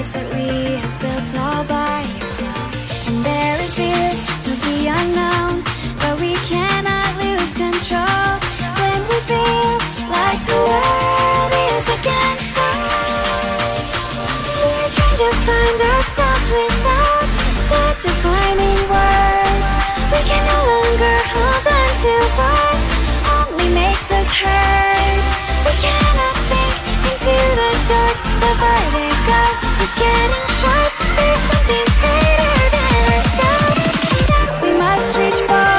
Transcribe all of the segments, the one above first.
worlds that we have built all by ourselves. And there is fear of the unknown, but we cannot lose control when we feel like the world is against us. We're trying to find ourselves without the defining words. We can no longer hold on to what only makes us hurt. We cannot sink into the dark. The vertigo is getting sharp. There's something greater than ourselves that we must reach for.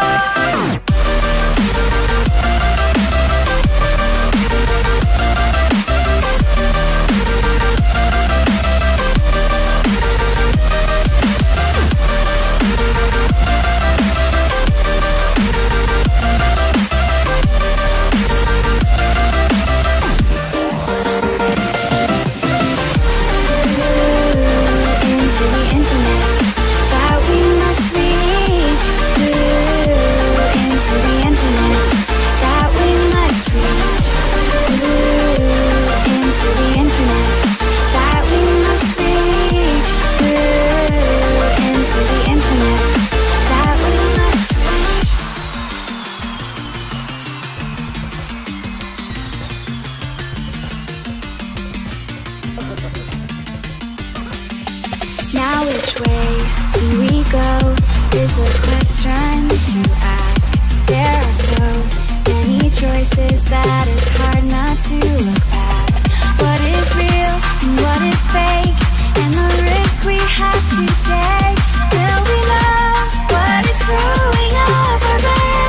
Now which way do we go is the question to ask. There are so many choices that it's hard not to look past. What is real and what is fake, and the risk we have to take. Will we know what is throwing off our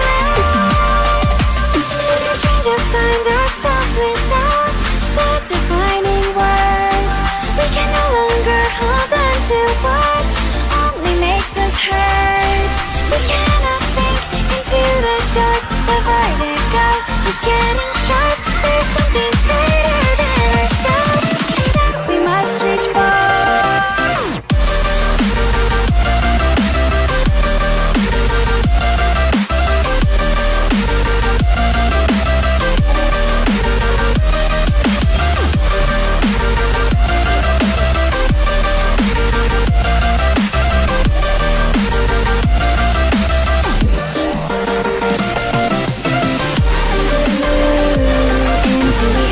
balance? We're trying to find ourselves without the defining words. We can no longer hold on to what only makes us hurt. We cannot sink into the dark. The vertigo is getting sharp. There's something greater than ourselves that we must reach for. Into the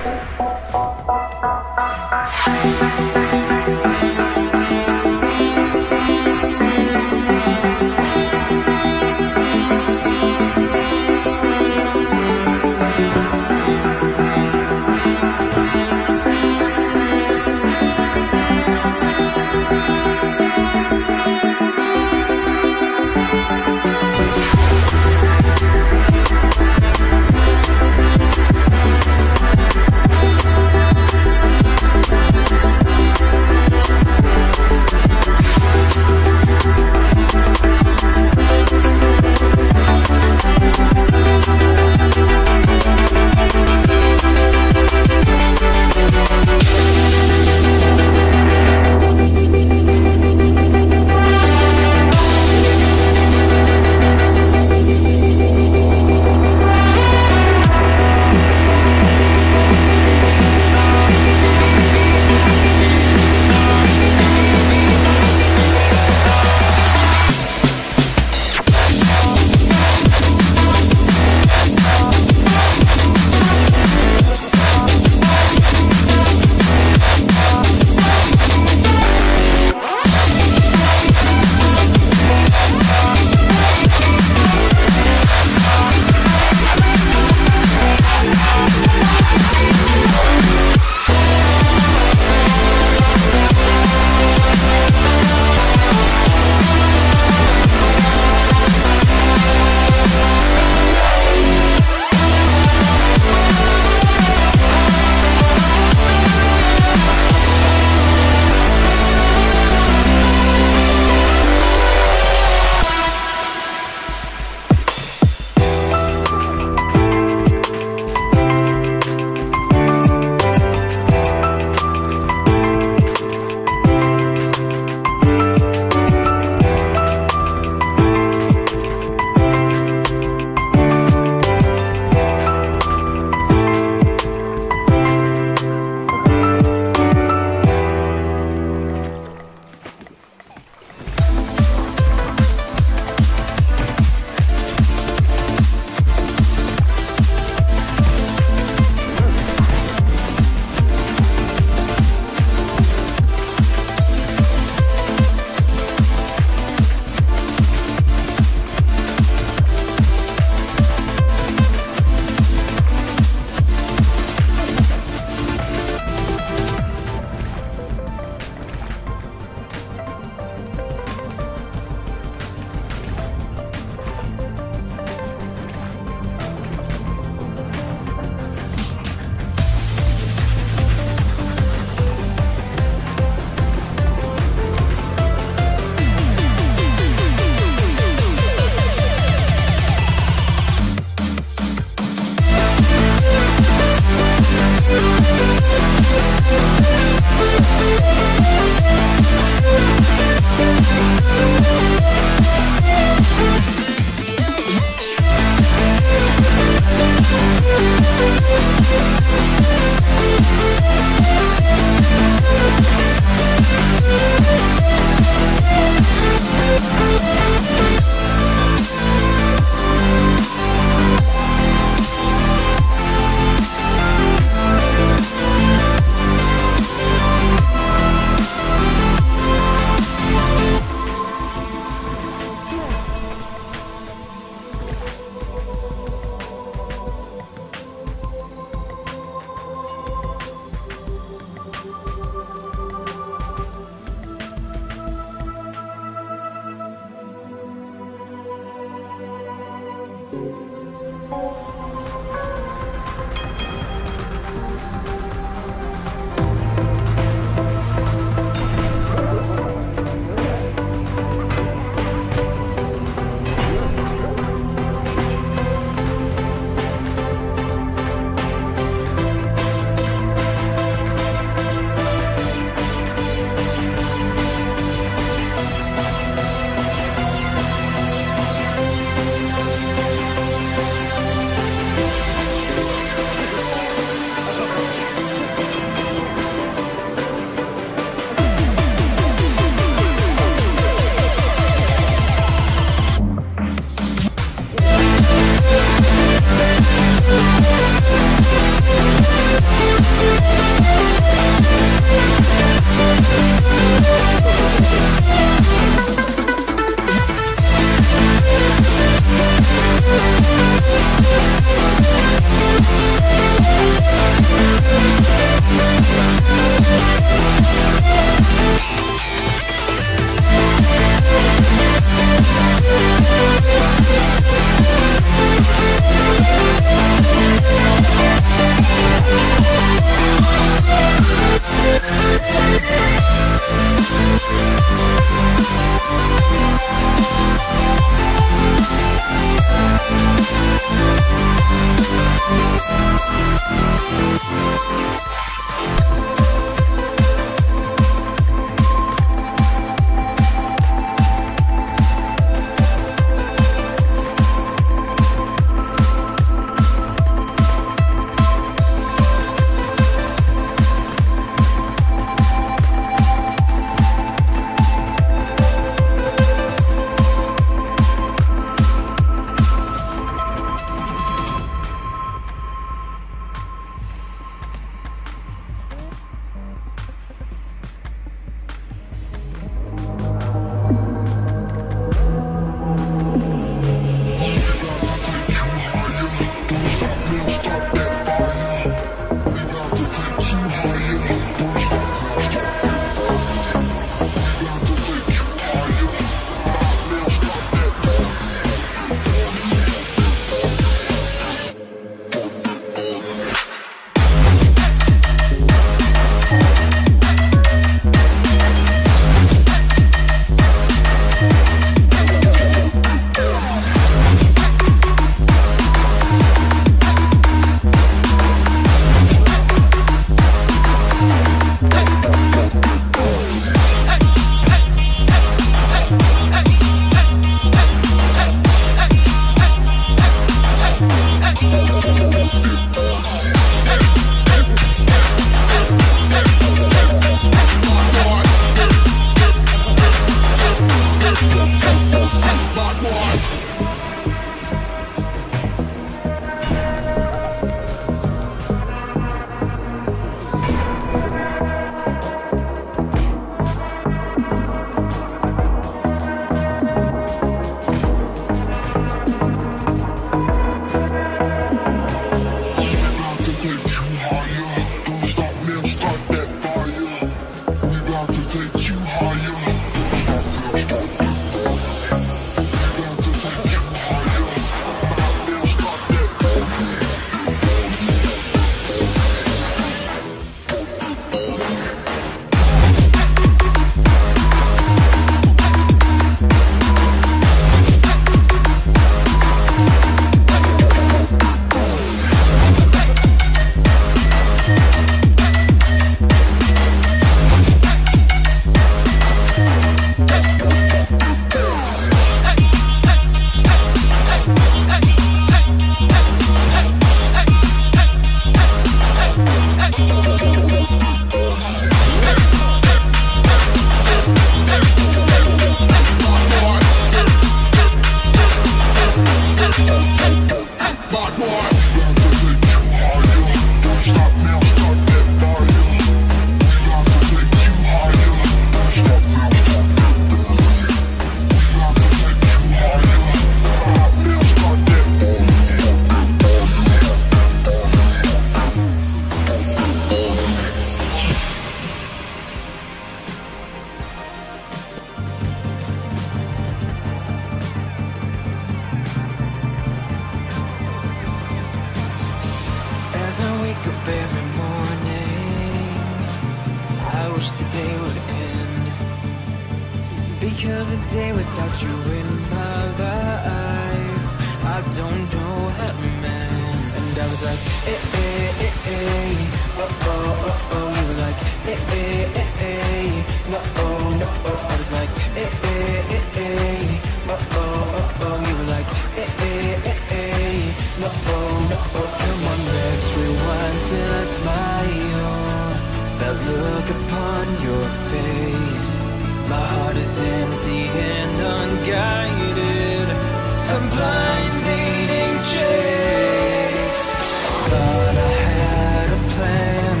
every morning, I wish the day would end, because a day without you in my life, I don't know how to mend. And I was like, eh, eh, eh, eh, oh, oh, oh, oh. You were like, eh, eh, eh, eh, no, oh, no, oh. I was like, eh, eh, eh, eh, oh, oh, oh, oh. You were like, eh, eh, eh, eh, no, oh, no, oh. Come on, let's rewind till I smile. That look upon your face. My heart is empty and unguided. I'm blind leading chase. Thought I had a plan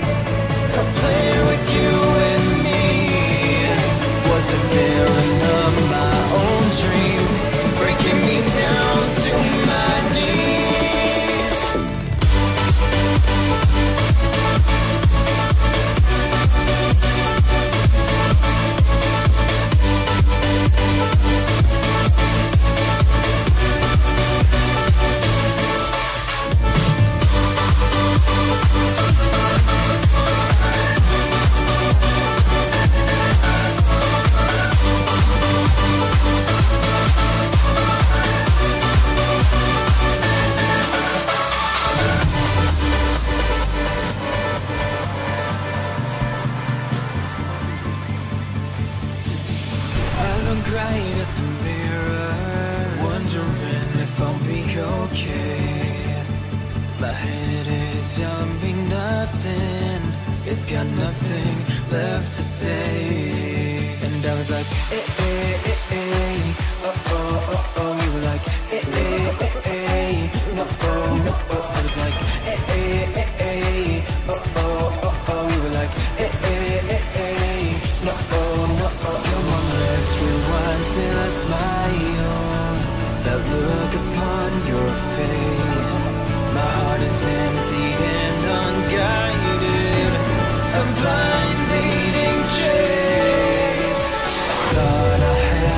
with you and me. Was it daring of my own dream, breaking me down to my knees? Right at the mirror, wondering if I'll be okay. My head is telling me nothing, it's got nothing left to say. And I was like, eh, eh, eh, eh, oh, oh, oh, oh. You were like, eh, eh, eh, eh, no, oh, no, oh. I was like, eh, eh, eh, eh, oh, oh, oh, oh. You were like, eh, eh, eh, eh, no, oh, no, oh. Come on, let's rewind till I smile. That look upon your face. My heart is empty and unguided. I'm blind leading chase. Thought I had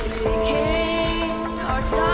taking our time.